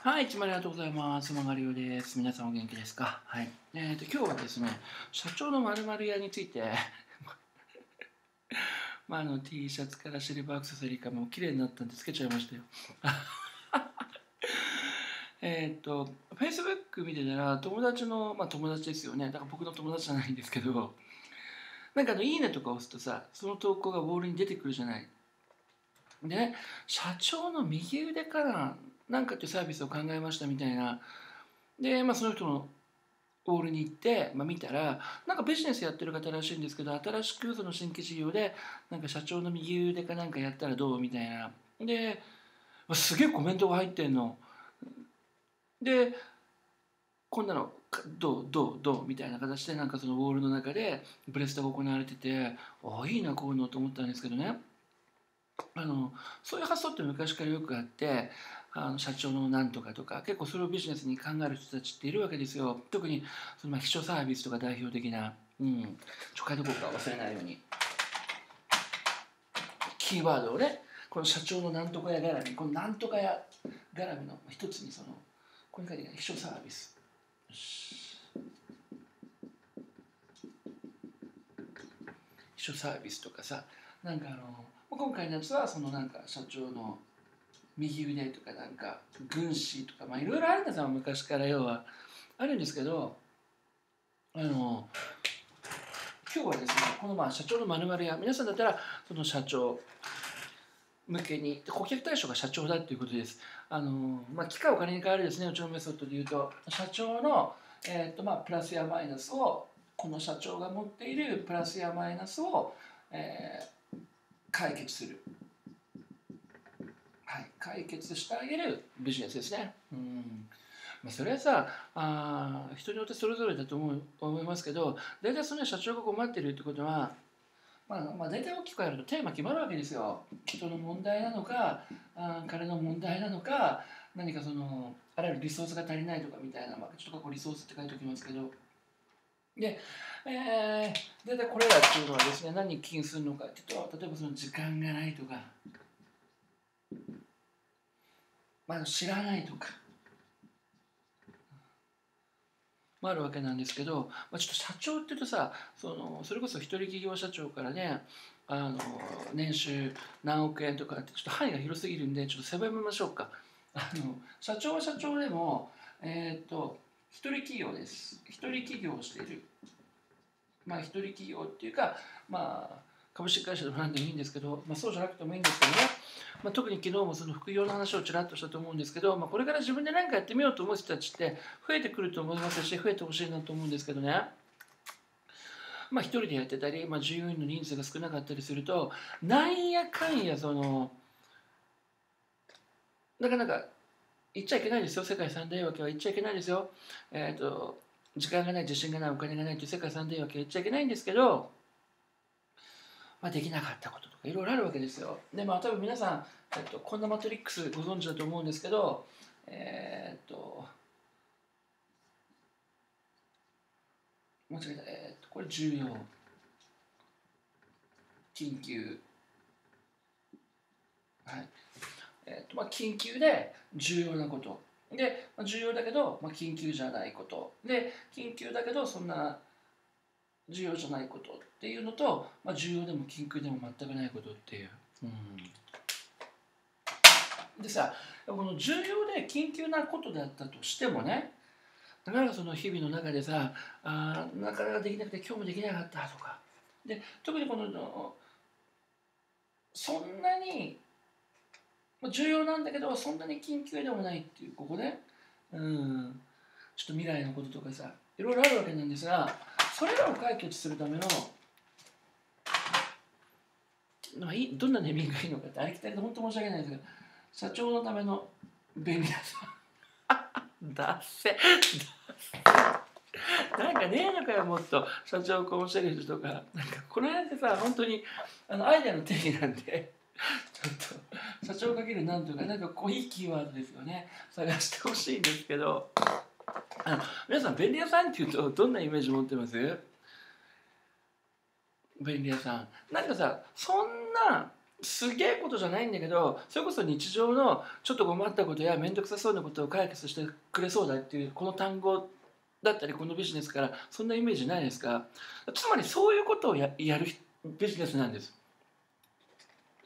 はい、いつもありがとうございます。曲がりおです。皆さんお元気ですか？はい。今日はですね、社長の〇〇屋についてT シャツからシルバーアクセサリーからもう綺麗になったんでつけちゃいましたよ。Facebook 見てたら友達の、友達ですよね。だから僕の友達じゃないんですけど、いいねとか押すとさ、その投稿がウォールに出てくるじゃない。でね、社長の右腕からなんかっていうサービスを考えましたみたいな。で、その人のウォールに行って、見たらビジネスやってる方らしいんですけど、新しくその新規事業で社長の右腕かなんかやったらどうみたいな。ですげえコメントが入ってんの。でこんなのどうみたいな形でそのウォールの中でブレストが行われてて、いいなこういうのと思ったんですけどね。そういう発想って昔からよくあって、社長のなんとかとか結構それをビジネスに考える人たちっているわけですよ。特にその秘書サービスとか代表的な、書いとこうか忘れないようにキーワードをね、この社長のなんとかや絡み、このなんとかや絡みの一つにここに書いてある秘書サービス、秘書サービスとかさ、今回のやつはその社長の右腕とか軍師とかいろいろあるんですよ、昔から要はあるんですけど、今日はですね、この社長の〇〇屋、皆さんだったらその社長向けに顧客対象が社長だっていうことです。機械お金に変わるですね、うちのメソッドでいうと社長の、プラスやマイナスを、この社長が持っているプラスやマイナスを、解決する、解決してあげるビジネスですね。それはさ、人によってそれぞれだと思いますけど、大体その社長が困っているってことは、大体大きくやるとテーマ決まるわけですよ。人の問題なのか、彼の問題なのか、何かあらゆるリソースが足りないとかみたいな、ちょっとここリソースって書いておきますけど、で、大体これらっていうのはですね、何に起因するのかっていうと、例えばその時間がないとか、知らないとか、あるわけなんですけど、ちょっと社長っていうとさ、それこそ一人企業社長からね、年収何億円とかってちょっと範囲が広すぎるんで、ちょっと狭めましょうか。社長は社長でも、一人企業です。一人企業をしている。一人企業っていうか、株式会社でも何でもいいんですけど、そうじゃなくてもいいんですけどね、特に昨日もその副業の話をちらっとしたと思うんですけど、これから自分で何かやってみようと思う人たちって増えてくると思いますし、増えてほしいなと思うんですけどね。一人でやってたり、従業員の人数が少なかったりすると、なんやかんやなかなか言っちゃいけないですよ。世界三大わけは言っちゃいけないですよ。時間がない、自信がない、お金がないという世界三大わけは言っちゃいけないんですけど、できなかったこととかいろいろあるわけですよ。で、多分皆さん、こんなマトリックスご存知だと思うんですけど、間違えた、これ重要、緊急、緊急で重要なことで、重要だけど、緊急じゃないことで、緊急だけどそんな重要じゃないことっていうのと、重要でも緊急でも全くないことっていう。でさ、この重要で緊急なことだったとしてもね、だからその日々の中でさ、なかなかできなくて今日もできなかったとかで、特にそんなに重要なんだけどそんなに緊急でもないっていう、ここね、ちょっと未来のこととかさ、いろいろあるわけなんですが、それらを解決するためのどんなネーミングがいいのかってありきたりで本当申し訳ないですけど、社長のための便利さだっせなんかねえのかよ、もっと社長をこうしてる人とか、この辺ってさ、本当にアイデアの定義なんでちょっと社長かけるなんとかこういいキーワードですよね、探してほしいんですけど、皆さん便利屋さんっていうとどんなイメージ持ってます？便利屋さんさ、そんなすげえことじゃないんだけど、それこそ日常のちょっと困ったことや面倒くさそうなことを解決してくれそうだっていうこの単語だったりこのビジネスからそんなイメージないですか。つまりそういうことをやるビジネスなんです。うん、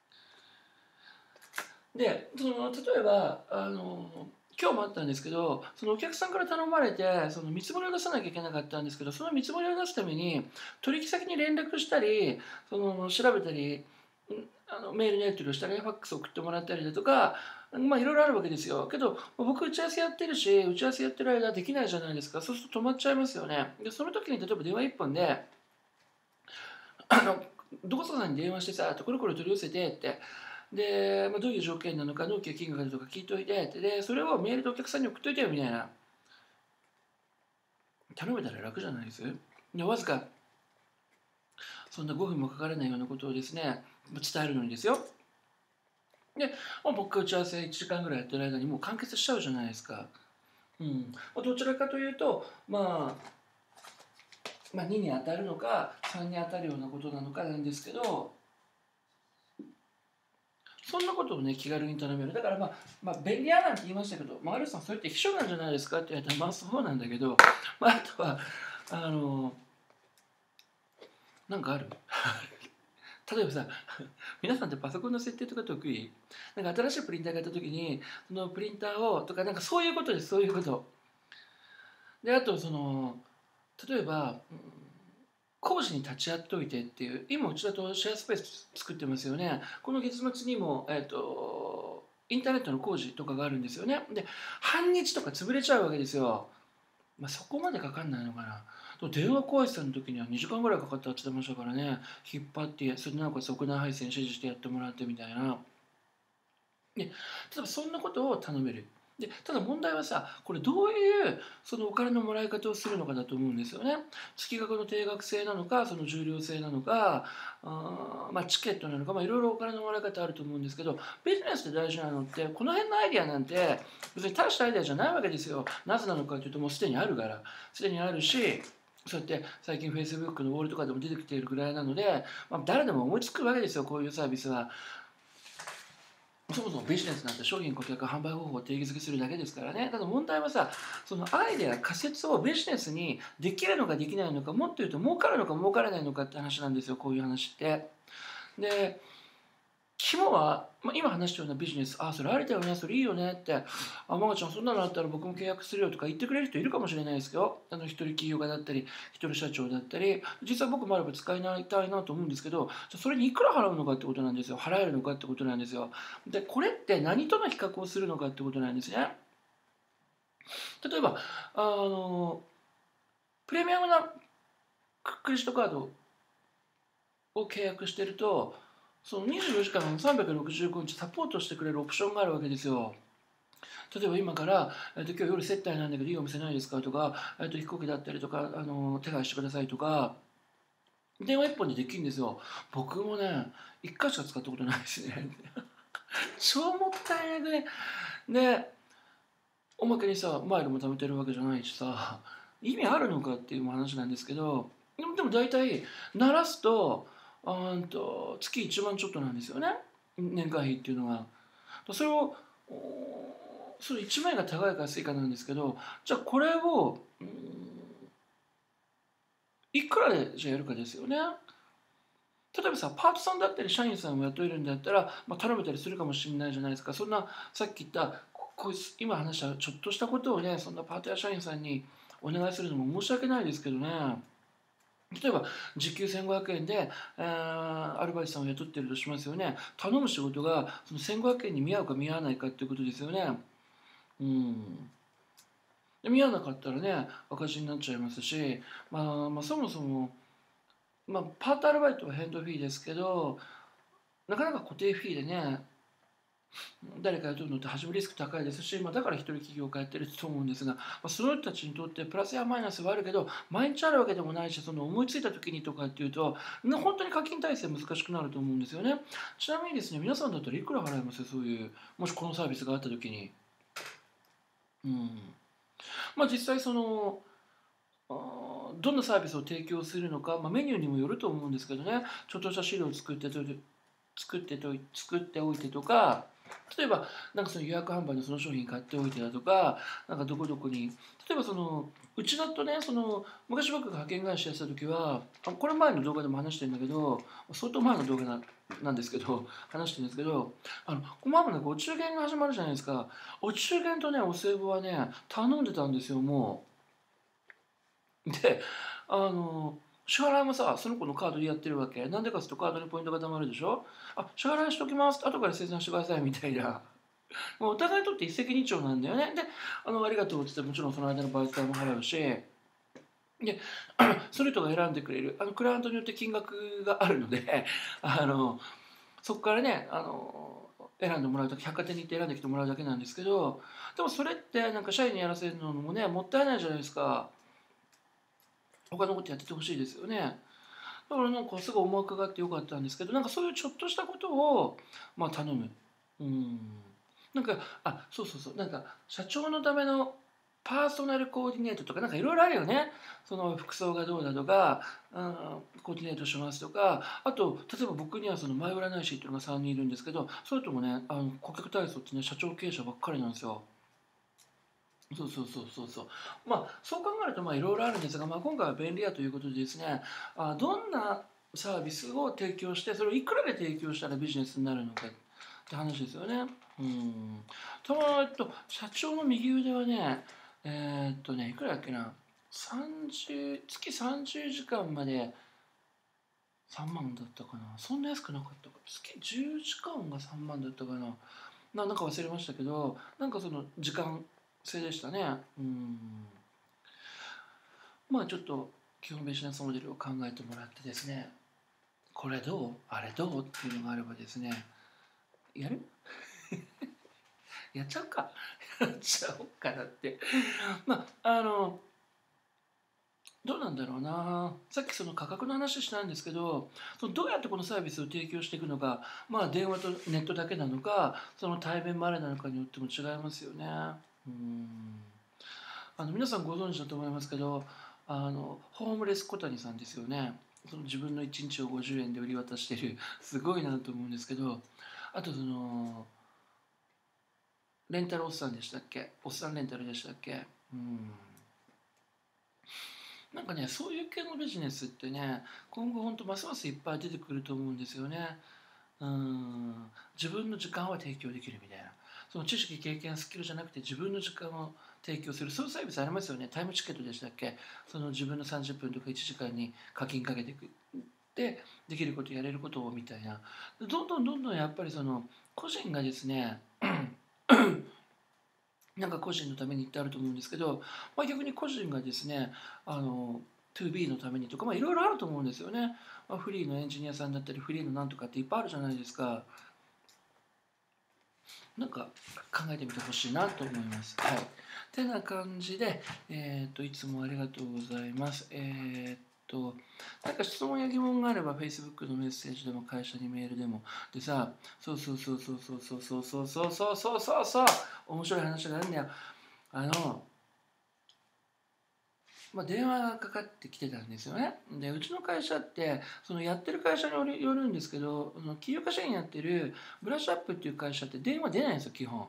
で例えば今日もあったんですけど、そのお客さんから頼まれてその見積もりを出さなきゃいけなかったんですけど、その見積もりを出すために取引先に連絡したり調べたり、メールのやり取りをしたりファックス送ってもらったりだとか、まあいろいろあるわけですよ。けど僕打ち合わせやってるし、打ち合わせやってる間できないじゃないですか。そうすると止まっちゃいますよね。でその時に例えば電話一本であのどこそこさんに電話してさ、これこれ取り寄せてって。で、どういう条件なのか、納期や金額とか聞いといて、で、それをメールでお客さんに送っといてよみたいな。頼めたら楽じゃないです。で、わずか、そんな5分もかからないようなことをですね、伝えるのにですよ。で、僕が打ち合わせ1時間ぐらいやってる間にもう完結しちゃうじゃないですか。うん。どちらかというと、2に当たるのか、3に当たるようなことなのかなんですけど、そんなことをね、気軽に頼める。だから便利屋なんて言いましたけど、あるさん、それって秘書なんじゃないですかって言われたら、そうなんだけど、あとは、なんかある例えばさ、皆さんってパソコンの設定とか得意？なんか新しいプリンターがやった時に、そのプリンターを、とか、なんかそういうことです、そういうこと。で、あと、例えば、工事に立ち会っておいてっていう、今うちだとシェアスペース作ってますよね。この月末にも、インターネットの工事とかがあるんですよね。で、半日とか潰れちゃうわけですよ。そこまでかかんないのかな。電話壊したの時には2時間ぐらいかかったって言ってましたからね。引っ張って、それでなおかつ屋内配線指示してやってもらってみたいな。で、例えばそんなことを頼める。で、ただ問題はさ、これどういうそのお金のもらい方をするのかだと思うんですよね。月額の定額制なのか、その重量制なのか、チケットなのか、いろいろお金のもらい方あると思うんですけど、ビジネスで大事なのって、この辺のアイディアなんて、別に大したアイディアじゃないわけですよ。なぜなのかというと、もうすでにあるから。すでにあるし、そうやって最近 Facebook のウォールとかでも出てきているぐらいなので、誰でも思いつくわけですよ、こういうサービスは。そもそもビジネスなんて商品顧客販売方法を定義づけするだけですからね。ただ問題はさ、そのアイデア仮説をビジネスにできるのかできないのか、もっと言うと儲かるのか儲からないのかって話なんですよ、こういう話って。で、肝は、今話したようなビジネス、それありだよね、それいいよねって、ママちゃんそんなのあったら僕も契約するよとか言ってくれる人いるかもしれないですよ。一人企業家だったり、一人社長だったり、実際僕もあれば使いたいなと思うんですけど、じゃそれにいくら払うのかってことなんですよ。払えるのかってことなんですよ。で、これって何との比較をするのかってことなんですね。例えば、プレミアムなクレジットカードを契約してると、その24時間365日サポートしてくれるオプションがあるわけですよ。例えば今から、今日夜接待なんだけどいいお店ないですかとか、飛行機だったりとか手配してくださいとか、電話一本でできるんですよ。僕もね、一回しか使ったことないですね。超もったいなくね。で、おまけにさ、マイルも貯めてるわけじゃないしさ、意味あるのかっていう話なんですけど、でも大体、鳴らすと、月1万ちょっとなんですよね。年会費っていうのが。それを、それ1万円が高いか安いかなんですけど、じゃあこれを、いくらでじゃあやるかですよね。例えばさ、パートさんだったり社員さんを雇えるんだったら、頼めたりするかもしれないじゃないですか。そんな、さっき言った、今話したちょっとしたことをね、そんなパートや社員さんにお願いするのも申し訳ないですけどね。例えば、時給1500円で、アルバイトさんを雇ってるとしますよね。頼む仕事がその1500円に見合うか見合わないかっていうことですよね。うん。で見合わなかったらね、赤字になっちゃいますし、そもそも、パートアルバイトは変動フィーですけど、なかなか固定フィーでね、誰か雇うのって始めリスク高いですし、だから一人起業家やってると思うんですが、その人たちにとってプラスやマイナスはあるけど、毎日あるわけでもないし、その思いついた時にとかっていうと、本当に課金体制難しくなると思うんですよね。ちなみにですね、皆さんだったらいくら払います？そういう、もしこのサービスがあった時に。うん。実際どんなサービスを提供するのか、メニューにもよると思うんですけどね、ちょっとした資料を作って作っておいてとか、例えばなんかその予約販売のその商品買っておいてだとか、なんかどこどこに、例えばそのうちだとね、その昔僕が派遣会社やってた時は、これ前の動画でも話してるんだけど、相当前の動画なんですけど、話してるんですけど、このままなんかお中元が始まるじゃないですか。お中元とね、お歳暮はね、頼んでたんですよ、もう。で、あの、支払いもさ、その子のカードでやってるわけ。なんでかっていうとカードにポイントが貯まるでしょ。支払いしときます。後から精算してくださいみたいな。もうお互いにとって一石二鳥なんだよね。で、ありがとうって言ってもちろんその間のバイト代も払うし、で、その人が選んでくれる、クライアントによって金額があるので、そこからね、選んでもらうだけ、百貨店に行って選んできてもらうだけなんですけど、でもそれってなんか社員にやらせるのもね、もったいないじゃないですか。他のことやっててほしいですよね。だからなんかすごい思惑があってよかったんですけど、なんかそういうちょっとしたことを、頼む。うん。なんか、そうそうそう、なんか社長のためのパーソナルコーディネートとか、なんかいろいろあるよね。その服装がどうだとか、コーディネートしますとか、あと、例えば僕にはその前占い師っていうのが3人いるんですけど、それともね、顧客体操ってね、社長経営者ばっかりなんですよ。そうそうそうそうそう。そう考えるといろいろあるんですが、今回は便利屋ということでですね、どんなサービスを提供して、それをいくらで提供したらビジネスになるのかって話ですよね。うん。社長の右腕はね、いくらだっけな、月30時間まで3万だったかな。そんな安くなかったか。月10時間が3万だったかな。なんか忘れましたけど、なんかその時間制でしたね。うん。ちょっと基本ビジネスモデルを考えてもらってですね、これどうあれどうっていうのがあればですね、やるやっちゃうか。やっちゃおうかなって。どうなんだろうな。さっきその価格の話したんですけど、そのどうやってこのサービスを提供していくのか、電話とネットだけなのか、その対面までなのかによっても違いますよね。うん。皆さんご存知だと思いますけど、ホームレス小谷さんですよね。その自分の1日を50円で売り渡してる、すごいなと思うんですけど、あとその、レンタルおっさんでしたっけ、おっさんレンタルでしたっけ。うん。なんかね、そういう系のビジネスってね、今後本当ますますいっぱい出てくると思うんですよね。うん。自分の時間は提供できるみたいな。その知識、経験、スキルじゃなくて自分の時間を提供する、そういうサービスありますよね。タイムチケットでしたっけ。その自分の30分とか1時間に課金かけていく。で、できることやれることをみたいな。どんどんどんどんやっぱりその個人がですね、なんか個人のためにってあると思うんですけど、逆に個人がですね、2B のためにとか、いろいろあると思うんですよね。フリーのエンジニアさんだったり、フリーのなんとかっていっぱいあるじゃないですか。なんか考えてみてほしいなと思います。はい。てな感じで、いつもありがとうございます。なんか質問や疑問があれば Facebook のメッセージでも会社にメールでも。でさ、そうそうそうそうそうそうそうそうそうそうそうそうそう、面白い話があるんだよ。電話がかかってきてたんですよね。で、うちの会社って、そのやってる会社によるんですけど、起業家社員やってるブラッシュアップっていう会社って電話出ないんですよ、基本。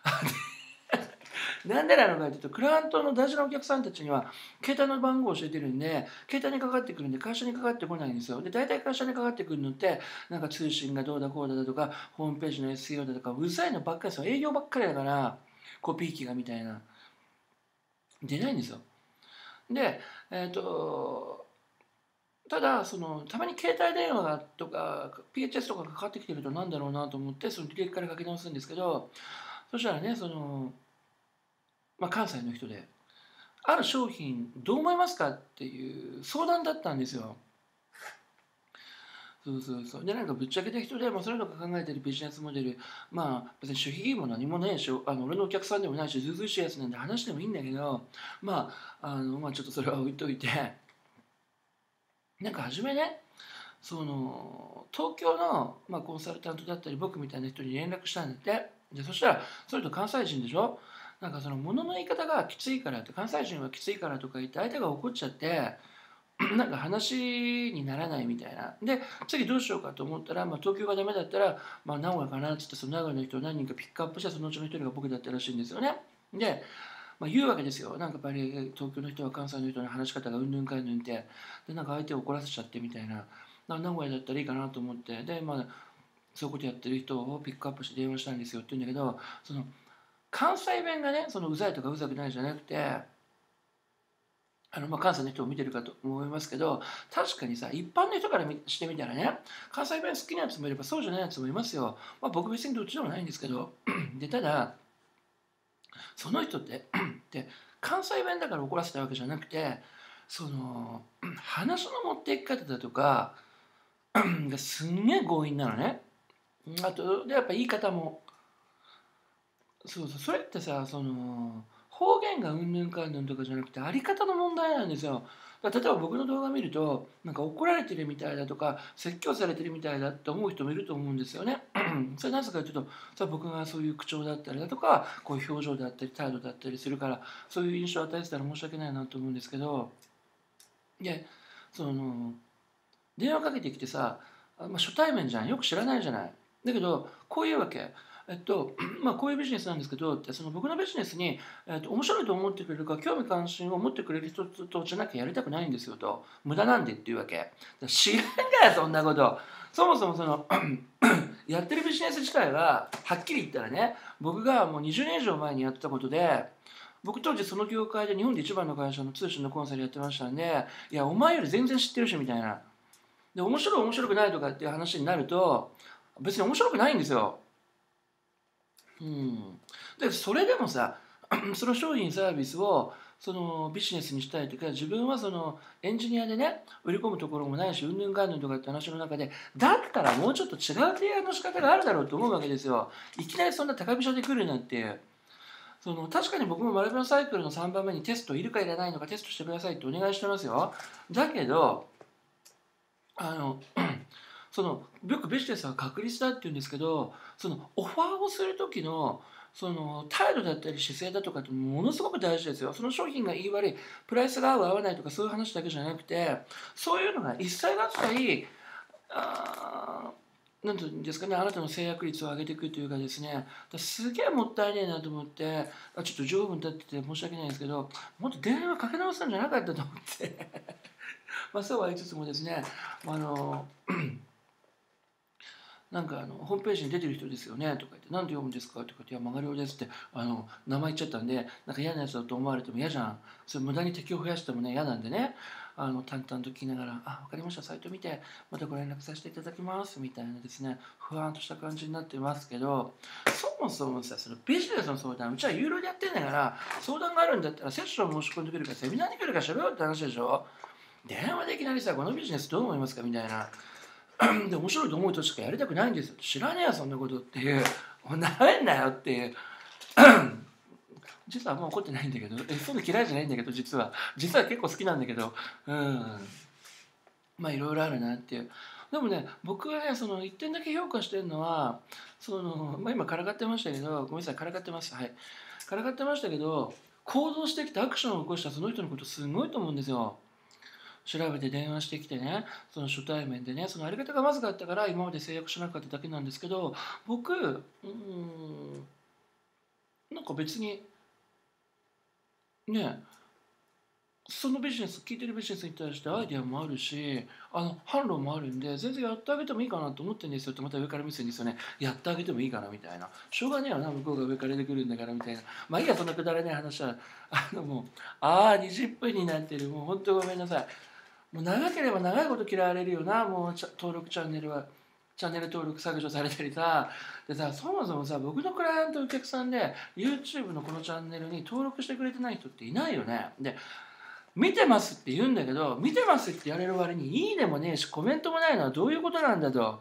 なんでなのかというと、クライアントの大事なお客さんたちには、携帯の番号を教えてるんで、携帯にかかってくるんで、会社にかかってこないんですよ。で、大体会社にかかってくるのって、なんか通信がどうだこうだとか、ホームページの SEO だとか、うざいのばっかりですよ。営業ばっかりだから、コピー機がみたいな。出ないんですよ。で、ただたまに携帯電話とか PHS とかがかかってきてるとなんだろうなと思ってその履歴からかけ直すんですけど、そしたらね関西の人である商品どう思いますかっていう相談だったんですよ。そうそうそう。で、なんかぶっちゃけた人で、それとか考えてるビジネスモデル、別に守秘義務も何もないし、俺のお客さんでもないし、ずうずうしいやつなんで話してもいいんだけど、ちょっとそれは置いといて、なんか初めね、東京の、コンサルタントだったり、僕みたいな人に連絡したんだって。で、そしたら、それと関西人でしょ。なんかその物の言い方がきついからって、関西人はきついからとか言って、相手が怒っちゃって、 なんか話にならないみたいな。で次どうしようかと思ったら、東京がダメだったら、名古屋かなっつって、その名古屋の人を何人かピックアップして、そのうちの一人が僕だったらしいんですよね。で、言うわけですよ。なんかやっぱり東京の人は関西の人の話し方がうんぬんかんぬんって、でなんか相手を怒らせちゃってみたいな、名古屋だったらいいかなと思って、でそういうことやってる人をピックアップして電話したんですよって言うんだけど、その関西弁がね、そのうざいとかうざくないじゃなくて、関西の人を見てるかと思いますけど、確かにさ、一般の人からしてみたらね、関西弁好きなやつもいればそうじゃないやつもいますよ。僕別にどっちでもないんですけど、でただその人ってで関西弁だから怒らせたわけじゃなくて、その話の持っていき方だとかがすんげえ強引なのね。あとでやっぱ言い方も、それってさ、方言がうんぬんかんぬんとかじゃなくてあり方の問題なんですよ。例えば僕の動画見るとなんか怒られてるみたいだとか説教されてるみたいだって思う人もいると思うんですよね。それなぜかというと、僕がそういう口調だったりだとかこういう表情だったり態度だったりするから、そういう印象を与えてたら申し訳ないなと思うんですけど、で電話かけてきてさ、初対面じゃん、よく知らないじゃない。だけどこういうわけ。こういうビジネスなんですけどって、その僕のビジネスに、面白いと思ってくれるか興味関心を持ってくれる人とじゃなきゃやりたくないんですよと、無駄なんでっていうわけ。だから知らんがよそんなこと。そもそもやってるビジネス自体ははっきり言ったらね、僕がもう20年以上前にやってたことで、僕当時その業界で日本で一番の会社の通信のコンサルやってましたんで、いやお前より全然知ってるしみたいな。で面白い面白くないとかっていう話になると別に面白くないんですよ。でそれでもさその商品サービスをそのビジネスにしたいとか、自分はそのエンジニアでね売り込むところもないしうんぬんかんぬんとかって話の中で、だったらもうちょっと違う提案の仕方があるだろうと思うわけですよ。いきなりそんな高飛車で来るなんて。確かに僕もマラソンサイクルの3番目にテストいるかいらないのかテストしてくださいってお願いしてますよ。だけどよくビジネスは確率だって言うんですけど、オファーをする時の態度だったり姿勢だとかってものすごく大事ですよ。その商品がいい悪い、プライスが合う合わないとかそういう話だけじゃなくて、そういうのが一切合切なんていうんですかね、あなたの制約率を上げていくというかですね、すげえもったいねえなと思って、ちょっと上分立ってて申し訳ないんですけど、もっと電話かけ直すんじゃなかったと思ってそうは言いつつもですね、なんかホームページに出てる人ですよねとか言って、何て読むんですかとか言って、いや、曲がりょうですって名前言っちゃったんで、なんか嫌なやつだと思われても嫌じゃん。それ無駄に敵を増やしてもね、嫌なんでね、淡々と聞きながら、分かりました、サイト見て、またご連絡させていただきますみたいなですね、不安とした感じになってますけど、そもそもさ、そのビジネスの相談、うちは有料でやってんだから、相談があるんだったら、セッション申し込んでくるか、セミナーに来るかしろよって話でしょ。電話でいきなりさ、このビジネスどう思いますかみたいな。で面白いと思う人しかやりたくないんですよ。知らねえよそんなことっていう、なめんなよっていう実はあんま怒ってないんだけど、そういうの嫌いじゃないんだけど、実は結構好きなんだけど、いろいろあるなっていう。でもね、僕はね、その一点だけ評価してるのは、今からかってましたけど、ごめんなさい、からかってます、はい、からかってましたけど、行動してきてアクションを起こしたその人のことすごいと思うんですよ。調べて電話してきてね、その初対面でね、そのやり方がまずかったから今まで制約しなかっただけなんですけど、僕なんか別にね、そのビジネス、聞いてるビジネスに対してアイデアもあるし、販路もあるんで、全然やってあげてもいいかなと思ってるんですよってまた上から見せるんですよね。やってあげてもいいかなみたいな。しょうがねえよな、向こうが上から出てくるんだからみたいな。いいや、そんなくだらない話は。もう、20分になってる。もう本当ごめんなさい。もう長ければ長いこと嫌われるよな、もう登録チャンネルは。チャンネル登録削除されたりさ。でさ、そもそもさ、僕のクライアントお客さんで YouTube のこのチャンネルに登録してくれてない人っていないよね。で、見てますって言うんだけど、見てますって言われる割にいいねもねえしコメントもないのはどういうことなんだと。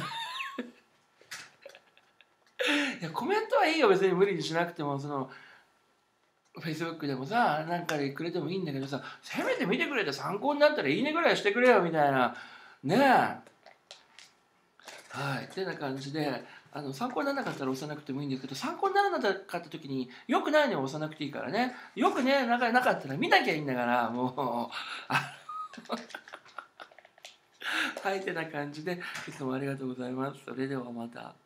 いやコメントはいいよ、別に無理にしなくても。Facebook でもさ、なんかでくれてもいいんだけどさ、せめて見てくれて参考になったらいいねぐらいしてくれよみたいな。ねえ。はい、ってな感じで、参考にならなかったら押さなくてもいいんですけど、参考にならなかった時によくないのを押さなくていいからね。よくね、なかったら見なきゃいいんだから、もう。 はい、てな感じでいつもありがとうございます。それではまた。